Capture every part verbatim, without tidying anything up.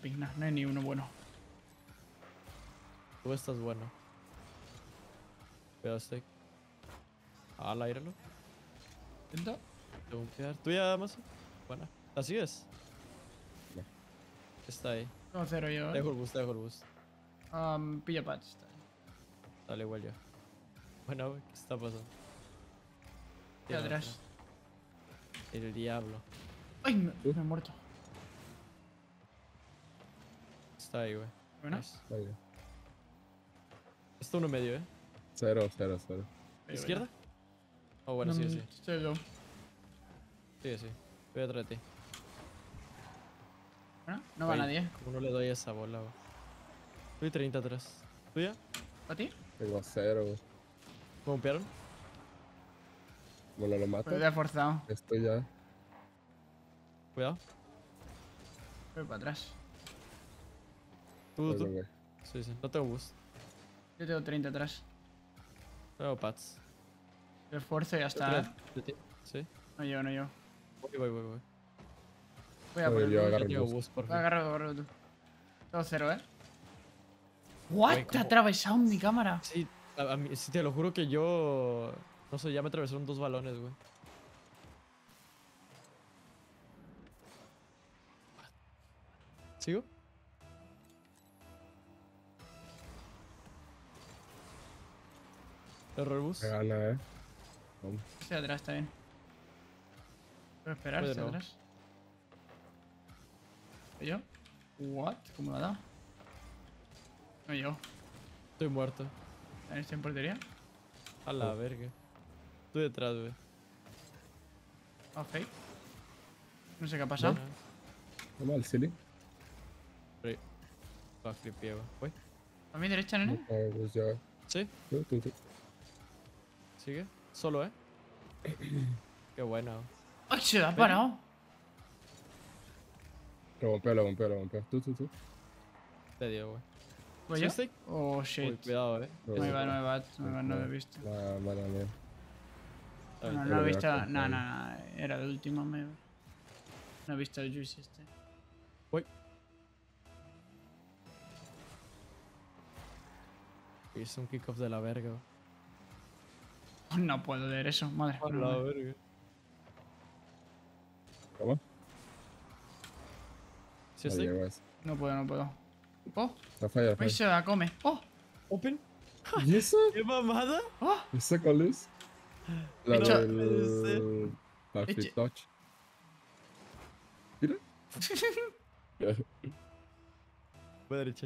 ping, no, no hay ni uno bueno. Tú estás bueno. Cuidado, Steak. Al aire, ¿no? ¿Intento? Te voy a quedar. ¿Tú ya, Mazo? Buena. ¿Así es? No. Está ahí. Tengo cero yo, Te eh. dejo el boost, te dejo el boost. Um, pilla pads. Está bien. Dale, igual yo. Bueno, güey, ¿qué está pasando? Estoy Tira, atrás. tira. El diablo. ¡Ay! Me, me he muerto. Está ahí, güey. Bueno. Nice. Vaya. Está uno medio, ¿eh? Cero, cero, cero. Pero ¿Izquierda? Oh, bueno, No, sí, sí. Estoy low. Sí, sí. Voy atrás de ti. Bueno, no va Güey, nadie. ¿cómo no le doy esa bola, güey? Estoy treinta atrás. ¿Tuya? ¿A ti? Tengo cero, güey. ¿Me bompearon? Bueno, lo Pues te mato. he forzado. Esto ya. Cuidado. Voy para atrás. Tú, Pues, tú. güey. Sí, sí. No tengo boost. Yo tengo treinta atrás. Tengo pads. El esfuerzo y ya está. ¿eh? ¿De ti? Sí. No yo, no yo. Voy, voy, voy, voy. Voy a por Oye, el yo boost. agarro Yo el tengo boost. boost, por Voy fin. a agarrar, agarro tú. Tengo cero, ¿eh? ¿What? Güey, Te ha ¿cómo? atravesado mi cámara. Sí, a, a mí, sí, te lo juro que yo... No sé, ya me atravesaron dos balones, güey. ¿Sigo? Error bus. Me gana, eh. Vamos. Estoy atrás, está bien. Puedo esperar, Puede estoy no. atrás. ¿Soy yo? ¿What? ¿Cómo lo ha dado? No yo. Estoy muerto. ¿Estoy en portería? A la Oh. verga. Estoy detrás, güey. Ah, fake. No sé qué ha pasado. Buena. Vamos al ceiling. Pero... Backflip, güey. Voy. ¿A mi derecha, nene? No, pues ya. Sí, Tú, tú, tú. sigue. Solo, ¿eh? Qué buena. güey. ¡Ay, se ha parado! Lo bombeo, lo bombeo, lo bombeo. Tú, tú, tú. Te dio, güey. ¿Voy ¿Sí, yo? Stick? Oh, Uy, shit. cuidado, eh. No, No iba, no iba, no iba, no lo he visto. La mala mía. Está No, bien. no Pero lo he voy a visto. No, comprar. no, no. Era el último, me... No he visto el juice este. Voy. Hice un kickoff de la verga, güey. Oh, no puedo leer eso, madre. A no, la no. verga. ¿Cómo? ¿Sí, No Stick? llego a eso. No puedo, no puedo. Oh, La falla, la ahí falla. se la come. Oh, Open. ¿Y eso? ¿Qué mamada? oh. ¿Esa cuál es? La Hecho- del... La Hecho- Fit Touch. Mira. Voy derecha.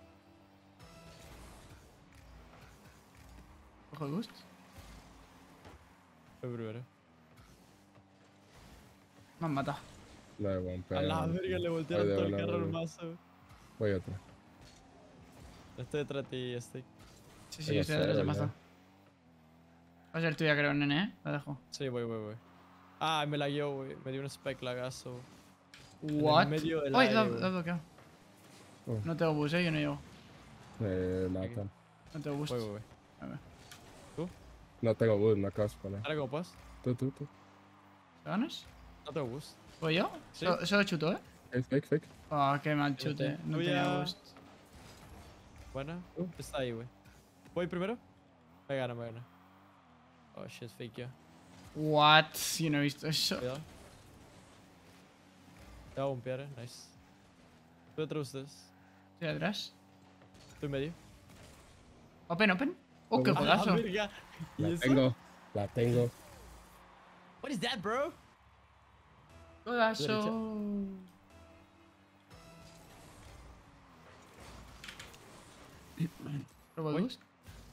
Cojo el boost. Voy primero. Me han matado. La de bombeo. A la verga, le voltearon Ay, de todo el verdad, carro al güey. mazo, güey. Voy atrás. Estoy detrás de ti, Stick. Sí, sí, Tengo estoy detrás de cero, mazo. ya. Va a ser tuya, creo, nene, ¿eh? La dejo. Sí, voy, voy, voy. Ah, me lagueó, güey. Me dio un spike lagazo. What? medio del Ay, aire, la güey. la he bloqueado. Oh. No tengo boost, eh, yo no llevo. Me matan. No tengo boost. Voy, voy, voy. A ver. No tengo boost, me acabas de poner. Ahora, ¿cómo puedes? Tú, tú, tú. ¿Te ganas? No tengo boost. ¿Voy yo? Sí. So- Solo chuto, ¿eh? Fake, fake, fake. Ah, qué mal chute. Fíjate. No Voy tenía a- boost. Buena. Uh. Está ahí, güey. ¿Voy primero? Me gana, me gana. Oh, shit, fake ya. What? Yo no he visto eso. Cuidado. Te va a bompear, eh. Nice. Estoy detrás de ustedes. Estoy atrás. Estoy medio. Open, open. Oh, qué Oh, juegazo. verga. ¿Y La eso? tengo. La tengo. What is that, bro? Juegazo. ¿Robo el Uy. boost?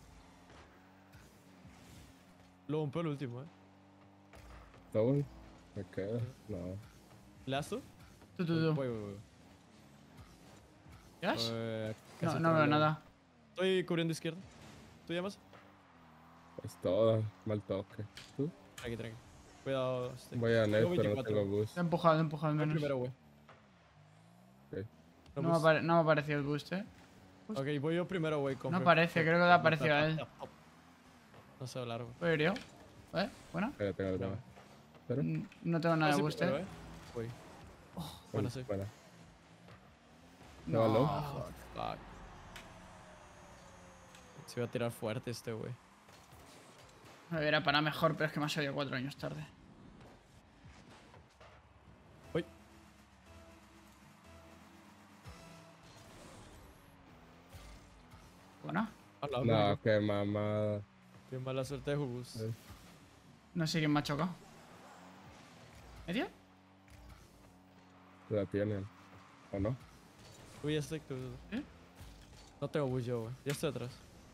Lo bompeo el último, eh. ¿Todo? Me queda. No. ¿Le das tú? Tú, tú, tú. Voy, voy, voy. ¿Llegas? Eh, No, casi no veo todo. nada. Estoy cubriendo izquierda. ¿Tú llamas? Es toda. Mal toque. ¿Tú? Tranqui, tranqui. Cuidado. Stick. Voy a net, Tengo pero no veinticuatro. tengo boost. Te he empujado, te he empujado al Voy menos. primero, güey. Ok. No, me boost. apare- no me ha aparecido el boost, eh. Ok, voy yo primero, güey. con No pre- aparece, creo que le ha aparecido a él. No sé hablar, güey. Voy a ir yo. ¿Eh? Bueno. Espera, tengo, No. tengo. ¿Pero? Mm, No tengo nada Ah, de sí, boost, primero, eh. eh. Voy. Bueno, sí. Buena. No, Llévalo. fuck. Fuck. Se iba a tirar fuerte este, güey. Me hubiera parado mejor, pero es que me ha salido cuatro años tarde. Uy. Bueno, A la No, verga. qué mamada. Qué mala suerte de Jubus. Eh. no sé quién me ha chocado. ¿Medio? La tienen. ¿O no? Uy, ya estoy. tú- ¿Eh? No tengo bus yo, güey. Ya estoy atrás.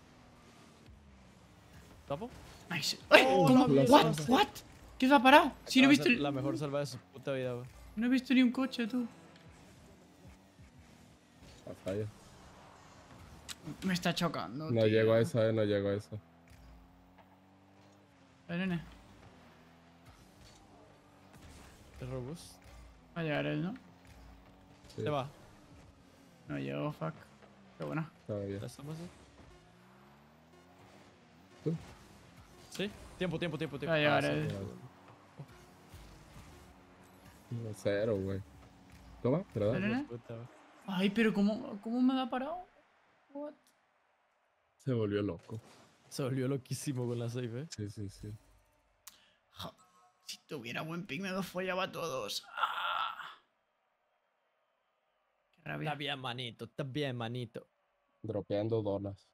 ¿Tapo? Nice. ¡Ay! Oh, ¿Cómo? la ¿What? mierda. ¿What? ¿Qué se ha parado? Si no he Acaba de visto, ser la mejor salva de su puta vida, güey. no he visto ni un coche, tú. La falla. Me está chocando. No tío. llego a esa, eh, no llego a esa. A ver, nene. ¿Es robust? Va a llegar él, ¿no? Sí, Se va. No llegó, fuck. Qué buena. está bien. ¿Ya estamos? eh? ¿Tú? Sí. Tiempo, tiempo, tiempo, tiempo. Va a llegar sí. él. No, cero, güey. Toma, ¿verdad? Dale. ¿Eh? Puta, güey. Ay, pero ¿cómo, cómo me ha parado? What? Se volvió loco. Se volvió loquísimo con la save, eh. Sí, sí, sí. Ja, si tuviera buen ping me los follaba a todos. Ah. Qué Está rabia. bien, manito. Está bien, manito. Dropeando donas.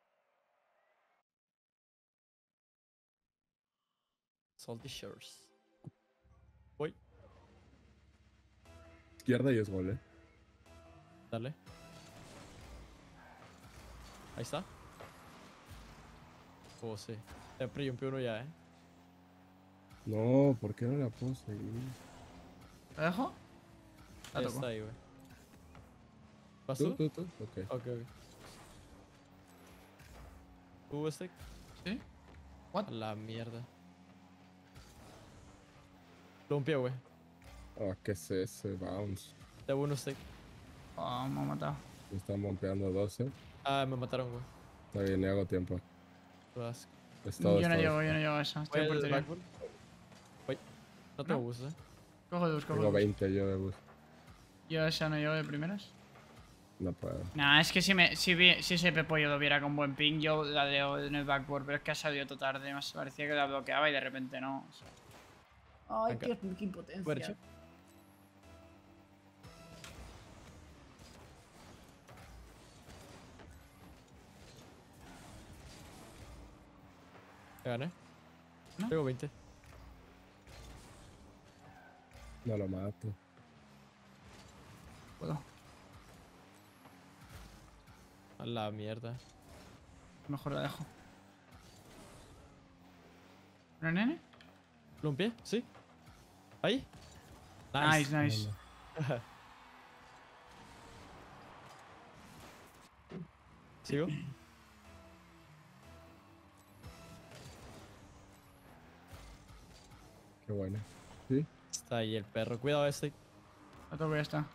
Salty Shores. Voy. Izquierda y es gol, eh. Dale. Ahí está. Oh, sí. Te pre-jumpé uno ya, eh. No, ¿por qué no la puedo seguir? ¿Lo dejo? La Ya toco. está ahí, güey. ¿Vas ¿Tú, tú? tú, tú? Ok. Ok, ok. ¿Tú, stick? ¿Sí? A la mierda. Lumpia, güey. Ah, ¿qué es ese bounce? Te uno stick. Oh, me ha matado. Me están bombeando doce. Ah, me mataron, güey. Está bien, le hago tiempo. Tú asco. Es todo, yo no es todo, llego, es yo no todo. llego a esa. Estoy Voy en al portería. backboard. Voy. No tengo ¿No? bus, eh. Cojo dos, cojo Tengo dos. veinte yo de bus. Yo a esa no llego de primeras. No puedo. Nah, es que si, me, si, vi- si ese Pepollo lo viera con buen ping, yo la leo en el backboard, pero es que ha salido todo tarde. Me parecía que la bloqueaba y de repente no. o sea. Ay, Venga. Dios, qué impotencia. Fuerche. Te gané. ¿No? Tengo veinte. No lo mato. Puedo. A la mierda. Mejor la dejo. ¿No, nene? ¿Lumpia? ¿Sí? ¿Ahí? Nice, No, nice. no. ¿Sigo? Qué bueno. ¿Sí? Está ahí el perro. Cuidado este. La toco y ya está.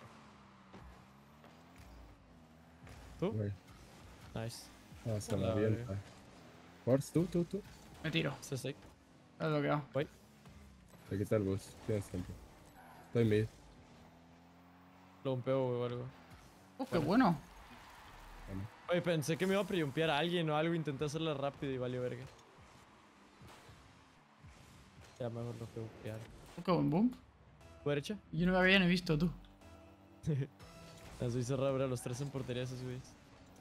¿Tú? Güey. Nice. Ah, se A me la avienta. Force, tú, tú, tú. Me tiro. Este stick. Lo he bloqueado. Voy. Te quita el bus. Tienes tiempo. Estoy mid. Lumpeo, güey, o algo. Oh, qué bueno. Bueno. Oye, pensé que me iba a pre-jumpear a alguien o algo. Intenté hacerla rápido y valió verga. Ya mejor lo que jumpear. Oh, qué buen boom. ¿Tu derecha? Yo no me había ni visto, tú. Las soy cerrado, bro. Los tres en portería esos güeyes.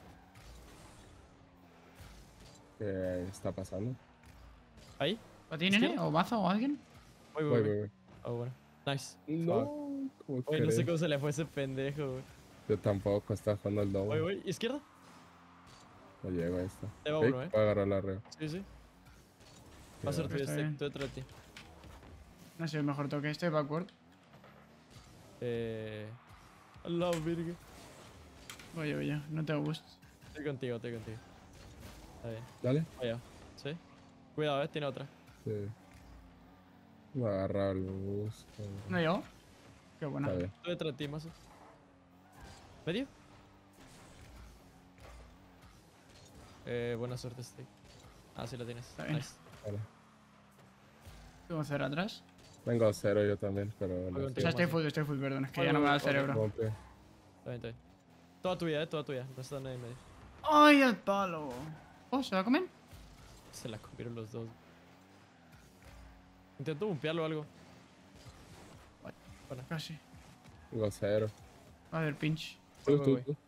¿Qué está pasando? ¿Ahí? ¿Para ti, nene? ¿O Mazo o alguien? Voy, voy, Voy, voy. voy, voy. Oh, bueno. Nice. No, Fuck. ¿cómo Oye, no sé crees? cómo se le fue ese pendejo, güey. Yo tampoco, estaba jugando el Voy, doble. voy. ¿Izquierda? No llego a esta. Te va Ok, uno, eh. puedo agarrar la reo. Sí, sí. Va a ser tu Está stick. bien. Estoy detrás de ti. No sé, el mejor toque este, backward. Eh... Al lado, virga. Oye, oye, no tengo boost. Estoy contigo, estoy contigo. Está bien. Dale. Vaya. ¿Sí? Cuidado, eh. Tiene otra. Sí. Voy a agarrar el bus. ¿No llegó? Qué buena. Está bien. Estoy detrás de ti, mazo. ¿Medio? Eh, buena suerte, stick. Ah, sí la tienes. Está bien. Nice. Vale. Tengo cero atrás. Tengo cero yo también, pero no contigo. O sé. sea, estoy full, estoy full, perdón. Es que Voy, ya no voy, me da voy, el cerebro. Rompe. Está bien, está bien. Toda tuya, eh, toda tuya. No está nadie en medio. ¡Ay, el palo! Oh, ¿se va a comer? Se la comieron los dos. Intento bumpearlo o algo. Bueno, Casi. Tengo cero. A ver, pinch. Voy, Tú, voy, tú, voy. tú.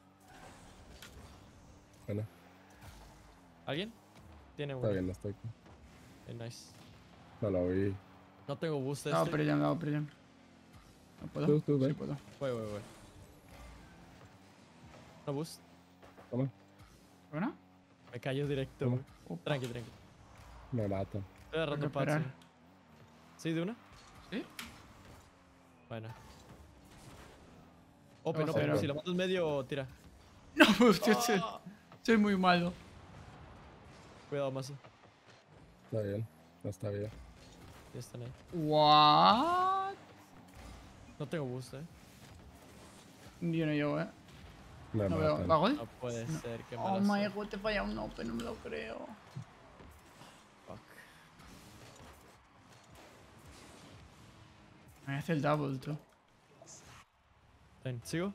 Bueno, ¿Alguien? Tiene uno. está bien, no estoy aquí. Eh, nice. No lo vi. No tengo boost Hago este. presión, hago presión. ¿No puedo? Tú, tú, Sí ve. puedo. Voy, voy, voy. No boost. Toma, ¿Bueno? Me cayó directo, Toma. güey. Opa. Tranqui, tranqui. me mata. Estoy agarrando Tengo que pads. esperar. güey. ¿Sí, de una? ¿Sí? Bueno. Open, Tengo open. cero. Si lo matas medio, tira. No, hostia, soy, Ah. soy muy malo. Cuidado, mazo. Está bien, no está bien. Ya están ahí. What? No tengo boost, eh. Yo no llego, eh. Me No veo. matan. ¿Va gol? No puede ser que me Oh la my sé. god, te falla un open, no me lo creo. Fuck. Me hace el double, tú. Ven, ¿sigo?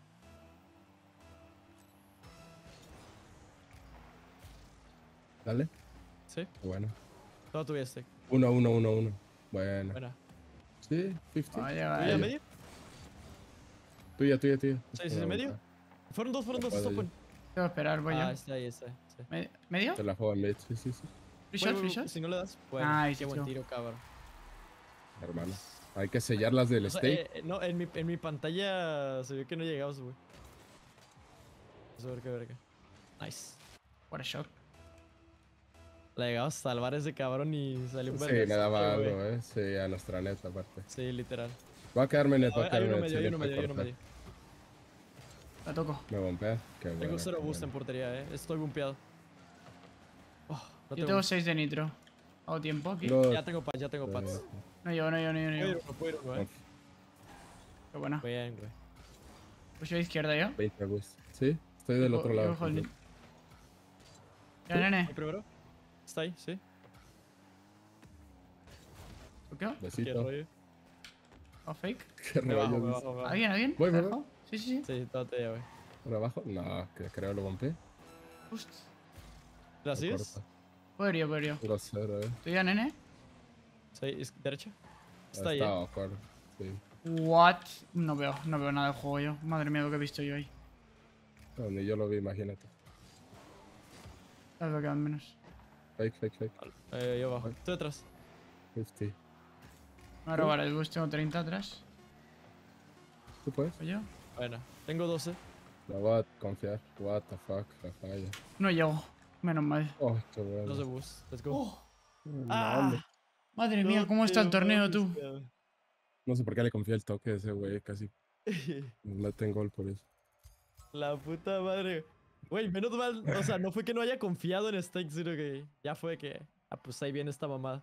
Dale. Sí. Bueno. Todo tuyo este. Uno, uno, uno, uno. Bueno. Buena. Sí, cincuenta. Va a llegar. ¿Tuya Ahí. medio? Tuya, tuya, tuya. Sí, sí, sí, medio. Fueron dos, fueron No dos. puedo Open. Tengo que esperar, voy Ah, yo. está ahí, está ahí. Sí. Me- ¿Medio? Te la juego en mid, sí, sí, sí. ¿Free Voy, shot, voy, free voy. shot? Si no le das, bueno. Nice, Qué buen let's go. tiro, cabrón. Hermano. Hay que sellarlas del O sea, steak. eh, eh, no, en mi, en mi pantalla se vio que no llegabas, güey. Vamos a ver qué verga. Nice. What a shot. La llegabas a salvar a ese cabrón y salió un Sí, vergas, me daba güey. algo, eh. Sí, a nuestra neta, aparte. Sí, literal. Voy a quedarme net, A voy a ver, hay quedarme uno net. medio, hay sí, uno le medio, hay uno corté. medio. La toco. Me bombea. Qué bueno. Tengo cero qué boost en bueno. portería, eh. Estoy bumpeado. Oh, no Yo tengo tengo boost. seis de nitro. Hago tiempo aquí. No, Ya tengo pads, ya tengo pads. eh, No llego, no llego, no llego, no Puedo ir llego. uno, puedo ir uno, eh. Qué buena. Bien, güey. Pues yo a izquierda yo. veinte boost. Sí, estoy del Yo otro co- yo lado. cojo el completo. nit. Ya, nene. ¿El primero? Está ahí, sí. ¿Por qué? Qué Besito. rollo. ¿O fake? Qué Me bajo, rollo. me dice. bajo, me bajo. ¿Alguien, alguien? Voy, ¿Me voy, dejó? Sí, sí, sí. Sí, tóate ya, güey. ¿Por abajo? No, que creo lo bombé. Just. ¿La Me sigues? corta. Puedo ir yo, puedo ir yo. Grosero, eh. ¿Tú ya, nene? Sí, es derecha. Está ahí, Está eh. awkward. Sí. What? No veo, no veo nada del juego yo. Madre mía, lo que he visto yo ahí. No, ni yo lo vi, imagínate. Tal vez quedan menos. Fake, fake, fake. Eh, yo abajo. Estoy detrás. cincuenta. Me voy a robar el boost, tengo treinta atrás. ¿Tú puedes? ¿Voy yo? Bueno, tengo doce. La voy a confiar. What the fuck, la falla. No llego. Menos mal. Oh, qué bueno. doce boost. Let's go. Oh, No, ah, hombre. madre mía, ¿cómo está el torneo, tú? No sé por qué le confié el toque a ese güey, casi no tengo gol por eso. La puta madre. Güey, menos mal. O sea, no fue que no haya confiado en Steak, sino que ya fue que. Ah, pues ahí viene esta mamada.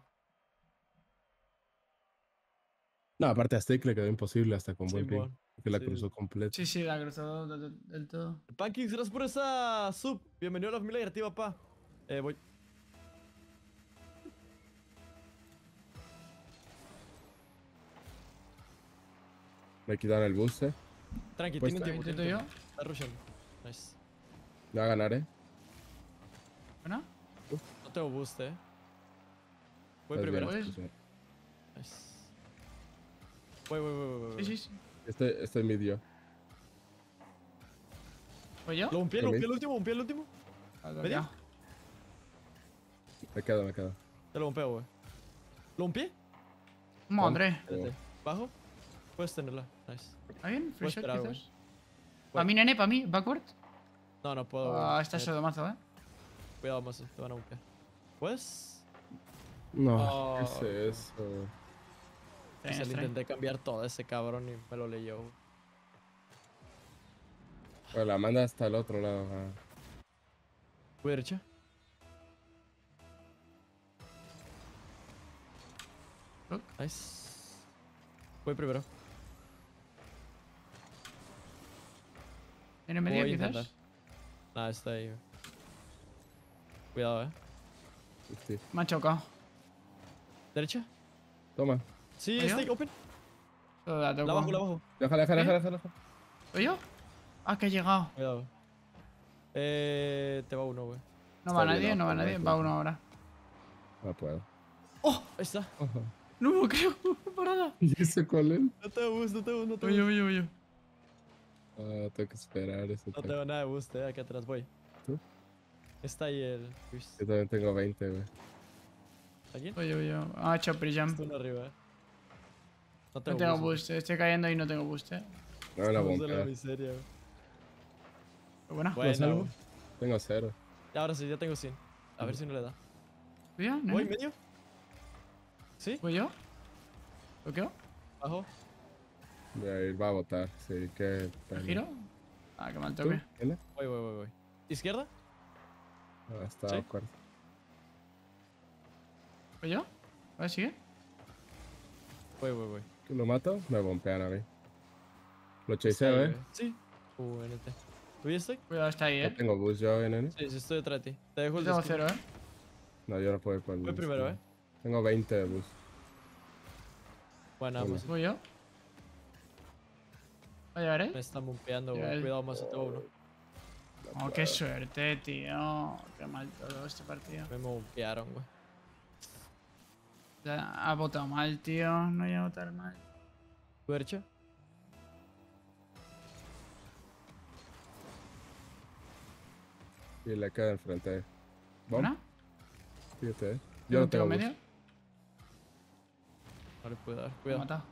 No, aparte a Steak le quedó imposible hasta con buen ping. Simón. Que la Sí, cruzó sí. completa. Sí, sí, la cruzó del, del- del todo. Pancakes, gracias por esa sub. Bienvenido a la familia creativa, pa. Eh, voy. Me quitaron el boost, eh. Tranqui, Pues tienen está. tiempo. ¿Intento tienen yo? tiempo. Está rushando. Nice. Me va a ganar, eh. ¿Bueno? No tengo boost, eh. Voy Estás primero. bien, Pues- estás bien. Nice. Voy, voy, voy, voy, voy. Sí, sí, sí. Estoy, estoy mid yo. ¿Voy yo? Lo bumpé, lo Ok. bumpé el último, bumpé el último. Algo ¿Medio? acá. Me quedo, me quedo. Te lo bumpeo, güey. ¿Lo bumpé? Madre. Espérate. ¿Bajo? Puedes tenerla. Nice. ¿Alguien? ¿Free Puedo shot esperar, güey. quizás? ¿Para mí, nene? ¿Para mí? ¿Backward? No, no puedo. Ah, güey. está Eh, solo mazo, ¿eh? Cuidado, más, te van a bumpear. ¿Puedes? No, Oh, ¿qué es eso? O Extraño, sea, le extraño. intenté cambiar todo ese cabrón y me lo leyó, güey. Pues la manda hasta el otro lado. ah. Voy derecha. Look. Nice. Voy primero. ¿Tiene medio Voy a quizás? intentar. Nah, está ahí, güey. Cuidado, eh. cincuenta. Me ha chocado. ¿Derecha? Toma. Sí, ¿Voy yo? steak, open. Solo la toco. La bajo, la bajo. Déjala, déjala, ¿Eh? déjala, déjala. ¿Soy yo? Ah, que ha llegado. Cuidado. Eh, te va uno, güey. No Está va bien nadie, no va abajo, nadie. ¿no? Va uno ahora. No puedo. ¡Oh! Ahí está. Ojo. No me lo creo. Parada. ¿Y ese cuál es? No te boost, no te boost, no te Oye, boost. oye, oye. Ah, tengo que esperar ese No toque. tengo nada de boost, eh. Aquí atrás voy. ¿Tú? Está ahí el. Yo también tengo veinte, güey. ¿Aquí? Oye, oye. Ah, chopper jump. Está uno arriba, eh. No No tengo, tengo boost. boost. Estoy cayendo y no tengo boost, eh. No me la Estamos de la bombea. miseria, güey. Qué buena. Buena, salvo? güey. Tengo cero. Ahora sí, ya tengo cien. A ver si no le da. ¿Voy yo? ¿Voy ¿Nene? medio? ¿Sí? ¿Voy yo? ¿Lo quedo? ¿Bajo? Voy a ir, va a votar. Sí, qué ¿Me pena. giro? Ah, qué mal ¿Tú? toque. ¿Quién? Voy, voy, voy, voy. ¿Izquierda? Ah, está ¿Sí? awkward. ¿Voy yo? A ver, sigue. Voy, voy, voy. ¿Tú lo mato? Me bombean a mí. Lo Está ahí, chaseo, eh. güey. Sí. Uh, N T. ¿Tú ya estoy? Cuidado, está ahí, No eh. tengo boost yo, eh, nene. Sí, sí, estoy detrás de ti. Te dejo Yo el tengo destino. cero, eh. No, yo no puedo ir por el Voy boost, primero, no. eh. Tengo veinte de boost. Bueno, Hola. pues ¿Voy yo? ¿Va a llegar él? me están bumpeando, Ya, güey. el- Cuidado, más tengo uno. Oh, qué suerte, tío. Qué mal todo este partido. Me bumpearon, güey. Ya, ha votado mal, tío. No voy a votar mal. ¿Tú, derecha? Y le queda enfrente. ¿Bomb? ¿Una? Fíjate, eh. Yo Yo no no tengo tengo medio. boost. No le puedo dar. Me ha Cuidado. matado.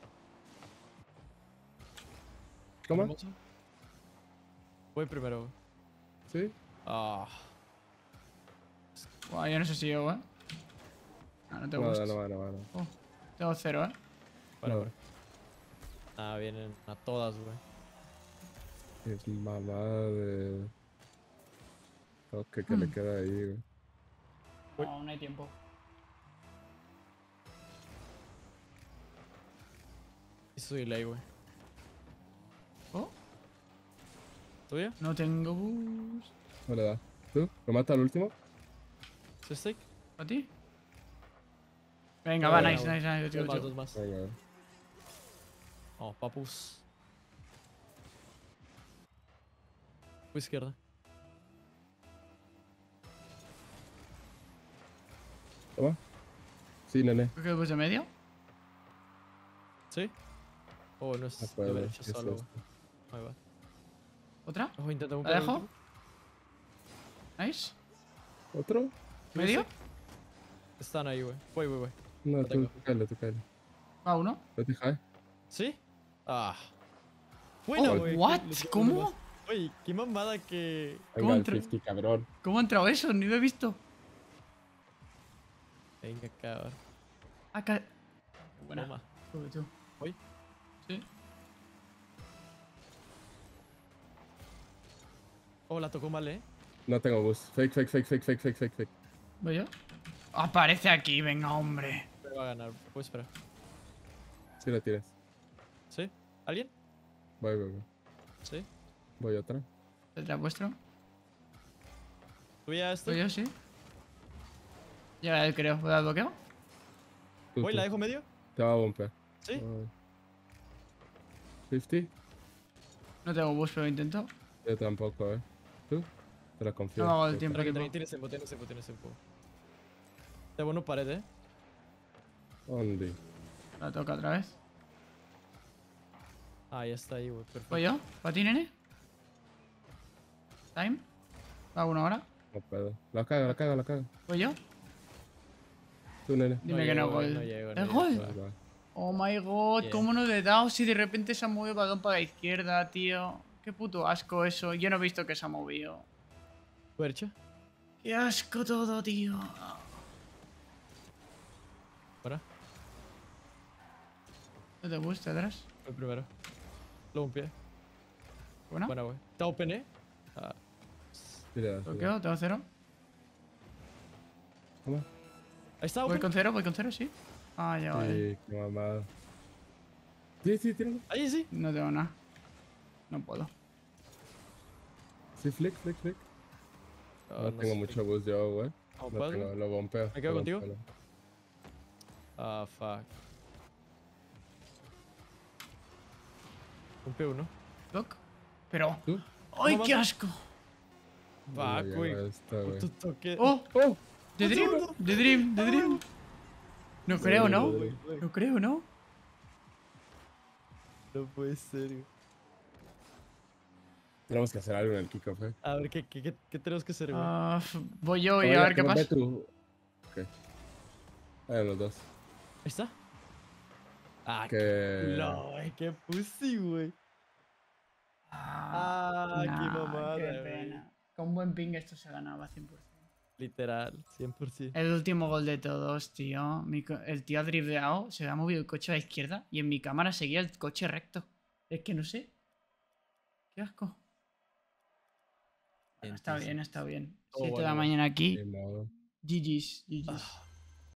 ¿Cómo? Hermoso. Voy primero, güey. ¿Sí? Ah. Buah, yo no sé si yo, eh. Ah, no tengo No, boost. no, no, no, no. Oh, tengo cero, eh. Bueno, No. güey. Ah, vienen a todas, güey. Es mamada de... Toque que le Hmm. queda ahí, güey. Uy. No, no hay tiempo. Hizo delay, güey. Oh, ¿Tuya? no tengo boost. No le da. ¿Tú? ¿Lo mata al último? ¿Sí, stick? ¿A ti? Venga, No, va, no, nice, no. nice, nice. Let's go, Dos más, let's dos go. más. Venga, a ver. Oh, papus. Fui izquierda. ¿Toma? Sí, nene. ¿Creo que el boost de medio? ¿Sí? Oh, no es No de puedo. derecha ¿Qué es solo, güey. esto? Ahí va. ¿Otra? Ojo, intenta ¿La bumpear el dejo? último. Nice. ¿Otro? ¿Medio? Están ahí, güey. Voy, voy, voy. No, Lo tú, tengo. tú cáele, tú cáele. Va uno. ¿No te jai? ¿Sí? Ah. Oh, güey, what? que le quedó ¿Cómo? uno más. Oye, qué mamada que... Venga, el Contra- cincuenta, cabrón. ¿Cómo ha entrado eso? Ni lo he visto. Venga, cabrón. Acá. Buena. Toma. Tú, tú. ¿Voy? Sí. Oh, la tocó mal, ¿eh? No tengo boost. Fake, fake, fake, fake, fake, fake, fake, fake. ¿Voy yo? Aparece aquí, venga, hombre. Me va a ganar. Voy a esperar. Sí la tienes. ¿Sí? ¿Alguien? Voy, voy, voy. ¿Sí? Voy otra. ¿Detrás vuestro? ¿Tú ya ¿Voy estoy? yo? Sí. Ya él creo. ¿Voy a dar bloqueo? Tú, ¿Voy? tú. ¿La dejo medio? Te va a bombear. ¿Sí? Voy. cincuenta. No tengo boost, pero intento. Yo tampoco, eh. ¿Tú? Te la confío. No hago el Tú, tiempo. Tranqui, equipo. tranqui, tienes tiempo, tienes tiempo, tienes tiempo. Te bueno pared, ¿eh? ¿Dónde? La toca otra vez. Ah, ya está ahí, güey. Perfecto. ¿Voy yo? ¿Para ti, nene? ¿Time? Va uno ahora. No puedo. La caga, la caga, la caga. ¿Voy yo? Tú, nene. Dime que no llego, gol. no llego, ¿Es no gol? llego. Va, va. Oh my god, Bien. ¿cómo no le he dado si de repente se ha movido el balón para la izquierda, tío? Qué puto asco eso. Yo no he visto que se ha movido. ¿Tú derecha? Qué asco todo, tío. ¿Para? ¿No te gusta atrás? Voy primero. Luego un pie. ¿Buena? Buena, güey. ¿Está open, eh? Ah, Mira, mira. ¿Bloqueo? ¿Tengo cero? Toma. ahí está ¿Voy open. con cero? ¿Voy con cero? Sí. Ah, ya vale. Sí, qué mamada. Sí, sí, tíralo. Ahí sí. No tengo nada. No puedo. Sí, flick, flick, flick. Ah, No, tengo sé. mucho boost yo, güey. ¿Cómo No puedo? tengo, lo bombeo. ¿Me quedo lo contigo? bombeo. Ah, fuck. Un P uno. ¿Block? Pero... ¿Tú? ¡Ay, ¿Cómo qué vas? asco! Fuck, Ya güey. va esta, güey. Tu toque. ¡Oh! ¡Oh! ¡The Un Dream! segundo. ¡The Dream! ¡The Dream! No creo, Sí, ¿no? The Dream. No creo, ¿no? No puede ser, güey. Tenemos que hacer algo en el kickoff, eh. A ver, ¿qué, qué, qué, qué tenemos que hacer, güey? Ah, f- voy yo y Oye, a ver qué ve pasa. tú. Ok. Vayan los dos. Ahí está. Ah, Que... qué culo, güey. Qué pussy, güey. Ah, qué nah, mamada, qué güey. pena. Con buen ping esto se ganaba cien por cien. Literal, cien por ciento. El último gol de todos, tío. Mi co- el tío ha dribleado, se le ha movido el coche a la izquierda y en mi cámara seguía el coche recto. Es que no sé. Qué asco. Bueno, está bien, está bien. Oh, siete de la bueno. mañana aquí. Ni modo. G G's, G G's.